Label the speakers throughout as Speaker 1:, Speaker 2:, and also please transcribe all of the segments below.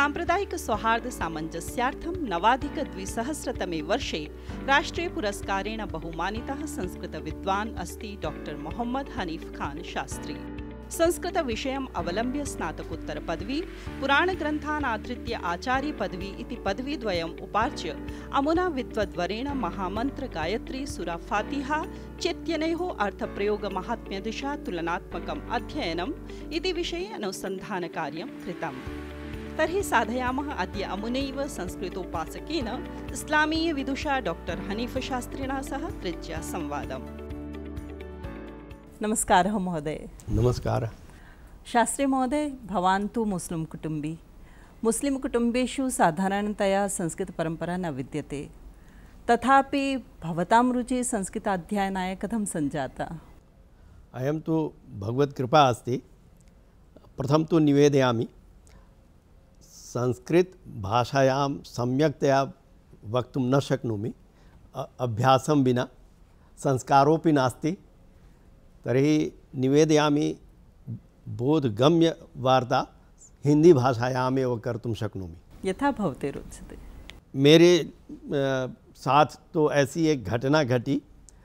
Speaker 1: साम्प्रदायिक सौहार्द सामञ्जस्यार्थं नवाधिक-द्विसहस्रतमे वर्षे राष्ट्रियपुरस्कारेण बहुमानितः संस्कृतविद्वान् अस्ति डॉक्टर मोहम्मद हनीफ खान शास्त्री। संस्कृतविषयम् अवलम्ब्य स्नातकोत्तरपदवी, पुराणग्रन्थान् आधृत्य आचार्यपदवी इति पदवीद्वयम् उपार्ज्य अमुना विद्वद्वरेण महामन्त्रगायत्री सूरा फातिहा चेत्यनयोः अर्थप्रयोगमाहात्म्यदिशा तुलनात्मकम् अध्ययनम् इति विषये अनुसन्धानकार्यं कृतम्। तर्हि साधयामः अद्य अमुनैव संस्कृतोपासकेन इस्लामीयविदुषा डॉक्टर हनीफ शास्त्रिणा सह तृतीया संवादम्।
Speaker 2: नमस्कारः महोदय।
Speaker 3: नमस्कारः।
Speaker 2: शास्त्री महोदय, भवान् तु मुस्लिं कुटुम्बी। मुस्लिं कुटुम्बेषु साधारणतया संस्कृतपरम्परा न विद्यते, तथापि भवतां रुचिः संस्कृताध्ययनाय कथं सञ्जाता?
Speaker 3: अयं तु भगवत्कृपा अस्ति। प्रथमं तु निवेदयामि, संस्कृतभाषायां सम्यक्तया वक्तुं न शक्नोमि, अभ्यासं विना, संस्कारोऽपि नास्ति। तर्हि निवेदयामि बोधगम्य वार्ता हिंदी भाषायामेव कर्तुं शक्नोमि।
Speaker 2: यथा भवते रोचते।
Speaker 3: मेरे साथ तो ऐसी एक घटना घटी।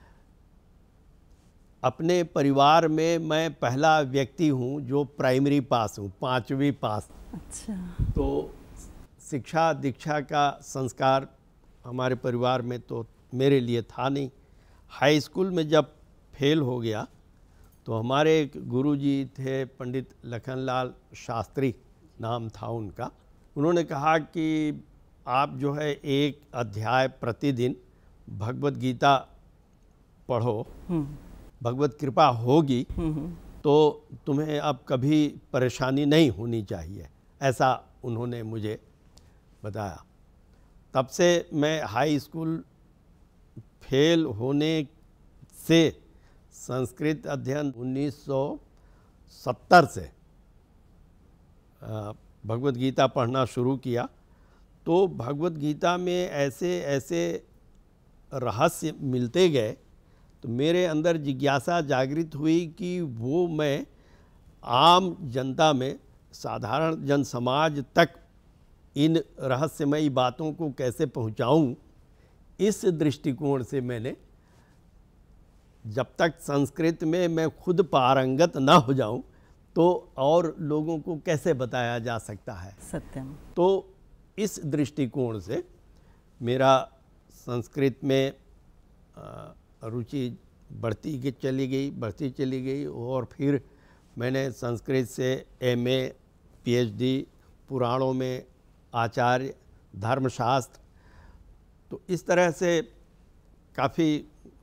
Speaker 3: अपने परिवार में मैं पहला व्यक्ति हूँ जो प्राइमरी पास हूँ, 5वीं पास।
Speaker 2: अच्छा।
Speaker 3: तो शिक्षा दीक्षा का संस्कार हमारे परिवार में तो मेरे लिए था नहीं। हाई स्कूल में जब फेल हो गया तो हमारे एक गुरुजी थे, पंडित लखनलाल शास्त्री नाम था उनका। उन्होंने कहा कि आप जो है एक अध्याय प्रतिदिन भगवत गीता पढ़ो, भगवत कृपा होगी तो तुम्हें अब कभी परेशानी नहीं होनी चाहिए, ऐसा उन्होंने मुझे बताया। तब से मैं हाई स्कूल फेल होने से संस्कृत अध्ययन 1970 से भगवत गीता पढ़ना शुरू किया। तो भगवत गीता में ऐसे ऐसे रहस्य मिलते गए तो मेरे अंदर जिज्ञासा जागृत हुई कि वो मैं आम जनता में, साधारण जन समाज तक इन रहस्यमयी बातों को कैसे पहुंचाऊं। इस दृष्टिकोण से मैंने, जब तक संस्कृत में मैं खुद पारंगत न हो जाऊं तो और लोगों को कैसे बताया जा सकता है।
Speaker 2: सत्यम।
Speaker 3: तो इस दृष्टिकोण से मेरा संस्कृत में रुचि बढ़ती चली गई और फिर मैंने संस्कृत से MA, PhD, पुराणों में आचार्य, धर्मशास्त्र, तो इस तरह से काफ़ी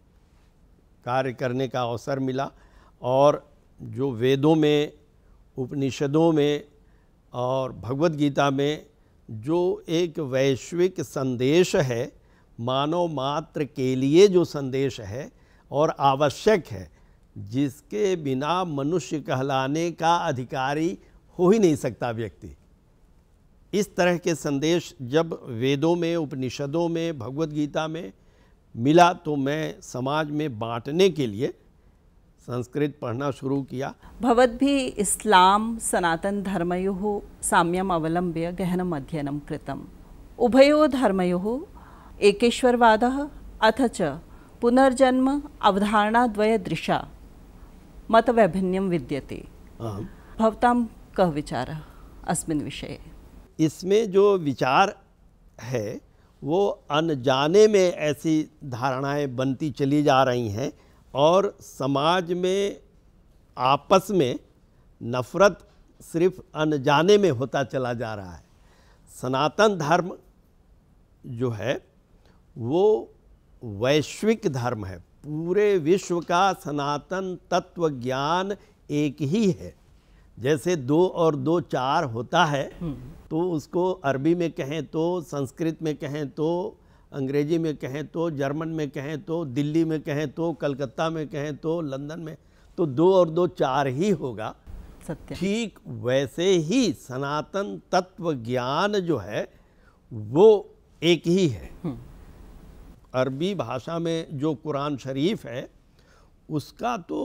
Speaker 3: कार्य करने का अवसर मिला। और जो वेदों में, उपनिषदों में और भगवत गीता में जो एक वैश्विक संदेश है, मानव मात्र के लिए जो संदेश है और आवश्यक है, जिसके बिना मनुष्य कहलाने का अधिकारी हो ही नहीं सकता व्यक्ति, इस तरह के संदेश जब वेदों में, उपनिषदों में, भगवत गीता में मिला तो मैं समाज में बांटने के लिए संस्कृत पढ़ना शुरू किया।
Speaker 2: भवद्भिः इस्लाम सनातन धर्मयोः साम्यम् अवलम्ब्य गहनम् अध्ययनं कृतम्। उभयोः धर्मयोः एकेश्वरवादः अथ च पुनर्जन्म अवधारणाद्वयदृशा मतवैभिन्यं विद्यते। भवतां कः विचारः अस्मिन् विषये?
Speaker 3: इसमें जो विचार है वो अनजाने में ऐसी धारणाएं बनती चली जा रही हैं और समाज में आपस में नफरत सिर्फ अनजाने में होता चला जा रहा है। सनातन धर्म जो है वो वैश्विक धर्म है, पूरे विश्व का सनातन तत्व ज्ञान एक ही है। जैसे 2 और 2 4 होता है तो उसको अरबी में कहें तो, संस्कृत में कहें तो, अंग्रेजी में कहें तो, जर्मन में कहें तो, दिल्ली में कहें तो, कलकत्ता में कहें तो, लंदन में, तो 2 और 2 4 ही होगा।
Speaker 2: सत्य।
Speaker 3: ठीक वैसे ही सनातन तत्व ज्ञान जो है वो एक ही है। अरबी भाषा में जो कुरान शरीफ है उसका तो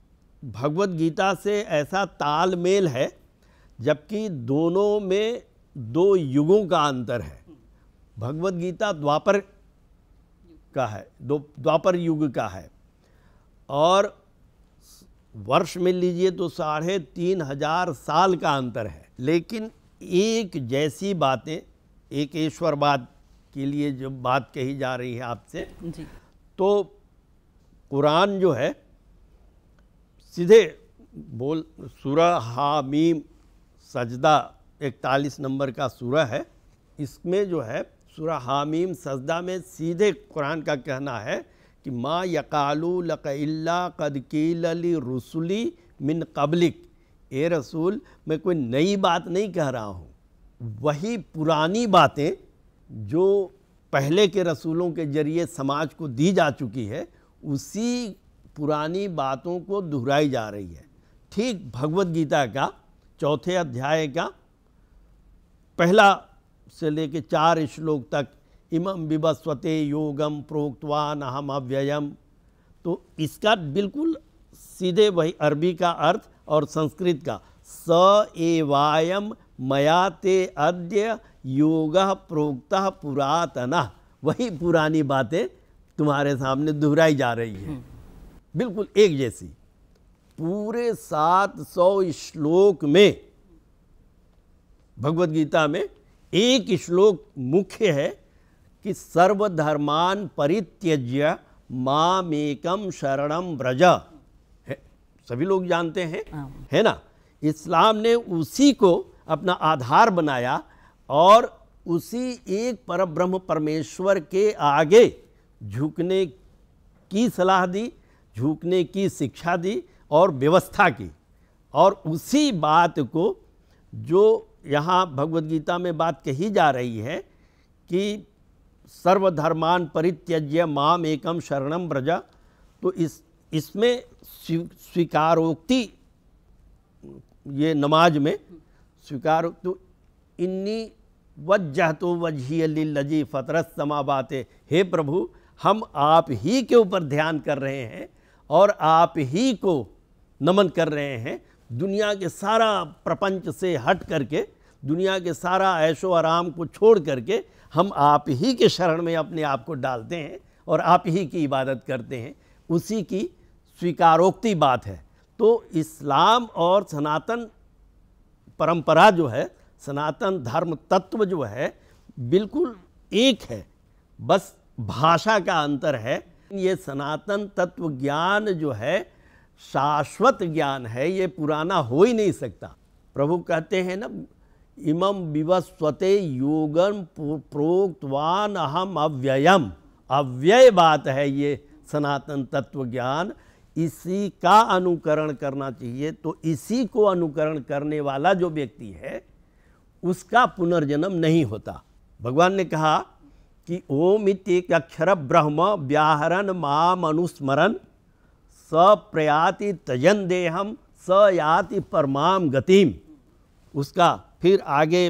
Speaker 3: भगवत गीता से ऐसा तालमेल है, जबकि दोनों में दो युगों का अंतर है। भगवत गीता द्वापर का है, द्वापर युग का है, और वर्ष में लीजिए तो 3500 साल का अंतर है। लेकिन एक जैसी बातें, एक ईश्वरवाद के लिए जो बात कही जा रही है आपसे
Speaker 2: जी।
Speaker 3: तो कुरान जो है सीधे बोल, सूरह हामीम सजदा 41 नंबर का सूरह है, इसमें जो है सूरह हामीम सजदा में सीधे कुरान का कहना है कि मा यकालू लक इल्ला कद कील ली रुसुली मिन कबलिक, ए रसूल मैं कोई नई बात नहीं कह रहा हूँ, वही पुरानी बातें जो पहले के रसूलों के जरिए समाज को दी जा चुकी है, उसी पुरानी बातों को दोहराई जा रही है। ठीक भगवत गीता का 4 अध्याय का पहला से लेके 4 श्लोक तक इमं विवस्वते योगम प्रोक्तवान अहम अव्ययम, तो इसका बिल्कुल सीधे वही अरबी का अर्थ और संस्कृत का स एवायम मया ते अद्य योगः प्रोक्तः पुरातनः, वही पुरानी बातें तुम्हारे सामने दोहराई जा रही है, बिल्कुल एक जैसी। पूरे 700 श्लोक में भगवत गीता में एक श्लोक मुख्य है कि सर्वधर्मान परित्यज्य मामेकम शरणम व्रज, सभी लोग जानते हैं, है ना। इस्लाम ने उसी को अपना आधार बनाया और उसी एक परब्रह्म परमेश्वर के आगे झुकने की सलाह दी, झुकने की शिक्षा दी और व्यवस्था की। और उसी बात को जो यहाँ भगवत गीता में बात कही जा रही है कि सर्वधर्मान परित्यज्य माम एकम शरणम व्रज, तो इसमें स्वीकारोक्ति, ये नमाज में स्वीकारोक्ति, तो इन्नी वज्जहतु वजहिय लिल्लजी फतरस समावाते, हे प्रभु हम आप ही के ऊपर ध्यान कर रहे हैं और आप ही को नमन कर रहे हैं। दुनिया के सारा प्रपंच से हट करके, दुनिया के सारा ऐशो आराम को छोड़ करके हम आप ही के शरण में अपने आप को डालते हैं और आप ही की इबादत करते हैं, उसी की स्वीकारोक्ति बात है। तो इस्लाम और सनातन परंपरा जो है, सनातन धर्म तत्व जो है, बिल्कुल एक है, बस भाषा का अंतर है। ये सनातन तत्व ज्ञान जो है शाश्वत ज्ञान है, ये पुराना हो ही नहीं सकता। प्रभु कहते हैं ना, इमं विवस्वते योगम प्रोक्तवान अहम अव्ययम, अव्यय बात है ये सनातन तत्व ज्ञान, इसी का अनुकरण करना चाहिए। तो इसी को अनुकरण करने वाला जो व्यक्ति है उसका पुनर्जन्म नहीं होता। भगवान ने कहा कि ओम इत्येक अक्षर ब्रह्म व्याहरण माम अनुस्मरन स प्रयाति तजन देहम स याति परमाम गतिम। उसका फिर आगे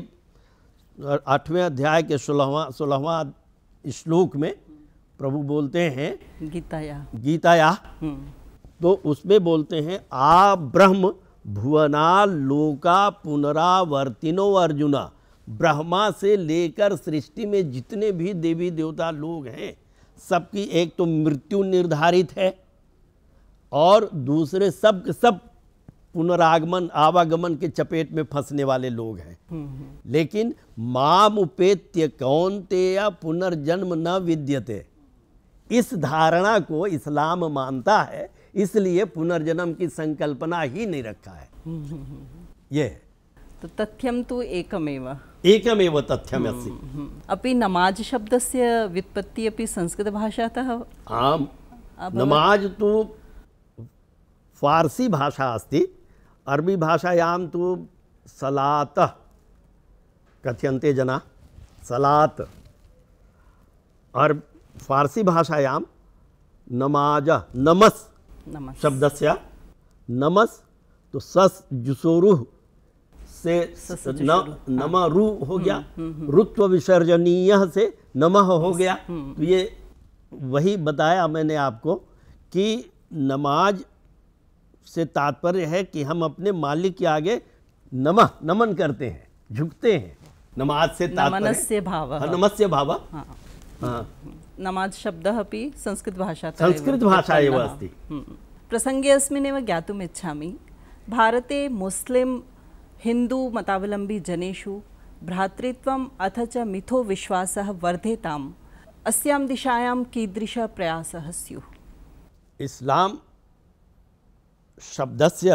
Speaker 3: 8वें अध्याय के 16वां श्लोक में प्रभु बोलते हैं गीताया, तो उसमें बोलते हैं आ ब्रह्म भुवना लोका पुनरावर्तिनो अर्जुना। ब्रह्मा से लेकर सृष्टि में जितने भी देवी देवता लोग हैं, सबकी एक तो मृत्यु निर्धारित है और दूसरे सब सब पुनरागमन आवागमन के चपेट में फंसने वाले लोग हैं। लेकिन माम उपेत्य कौन्तेय पुनर्जन्म न विद्यते, इस धारणा को इस्लाम मानता है, इसलिए पुनर्जन्म की संकल्पना ही नहीं रखा है। ये
Speaker 2: तो तथ्यम तो एकमेव
Speaker 3: तथ्यम अस्ति।
Speaker 2: अपि नमाज शब्दस्य व्युत्पत्ति अपि संस्कृतभाषातः।
Speaker 3: आम, नमाज तो फारसी भाषा अस्ति, अरबी भाषायां तो सलात कथ्यन्ते जना, सलात, और फारसी भाषायां नमाज नमस शब्दस्य, नमस तो सस जुसोरुह से नमरु हो गया, रुत्व विसर्जनीय से नमः हो गया। तो ये वही बताया मैंने आपको कि नमाज से तात्पर्य है कि हम अपने मालिक के आगे नमन करते हैं, झुकते हैं, नमाज से तात्पर्य
Speaker 2: नमनस्य भावः।
Speaker 3: नमस्य भावः।
Speaker 2: हाँ।
Speaker 3: हाँ।
Speaker 2: नमाज शब्दः अपि संस्कृतभाषातः
Speaker 3: संस्कृतभाषा एव
Speaker 2: उत्पन्नः।
Speaker 3: अस्ति।
Speaker 2: प्रसङ्गे अस्मिन्नेव ज्ञातुम् इच्छामि, भारते मुस्लिं हिन्दू मतावलम्बी जनेषु भ्रातृत्वम् अथ च मिथो विश्वासः वर्धेताम् अस्यां दिशायां कीदृशः प्रयासः स्युः?
Speaker 3: इस्लाम शब्दस्य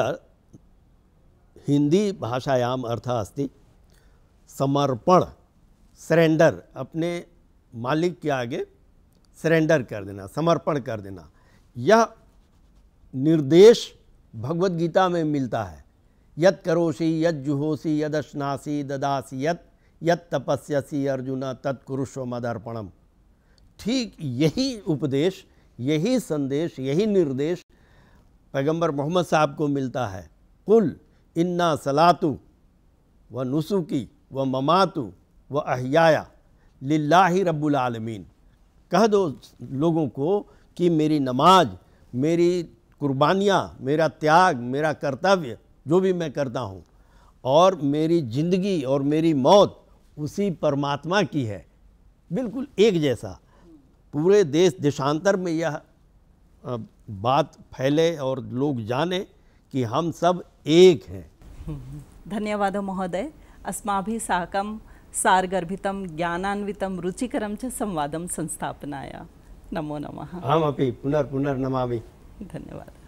Speaker 3: हिंदी भाषायाम् अर्थः अस्ति समर्पण, सरेंडर, अपने मालिक के आगे सरेंडर कर देना, समर्पण कर देना। यह निर्देश भगवत गीता में मिलता है। यत् करोषि यत् जुहोषि यदश्नासि ददासि यत् तपस्यसि अर्जुन तत्कुरुष्व मदर्पणम। ठीक यही उपदेश, यही संदेश, यही निर्देश पैगंबर मोहम्मद साहब को मिलता है। कुल इन्ना सलातु व नुसुकी व ममातु व अहयाया लिल्लाहि रब्बुल आलमीन। कह दो लोगों को कि मेरी नमाज, मेरी कुर्बानियाँ, मेरा त्याग, मेरा कर्तव्य जो भी मैं करता हूँ, और मेरी जिंदगी और मेरी मौत उसी परमात्मा की है। बिल्कुल एक जैसा पूरे देश देशांतर में यह बात फैले और लोग जाने कि हम सब एक हैं।
Speaker 2: धन्यवादः महोदय। अस्माभिः साकं सारगर्भितं ज्ञानान्वितं रुचिकरं च संवादं संस्थापनाय। नमो नमः।
Speaker 3: अहमपि पुनर्नमामि।
Speaker 2: धन्यवादः।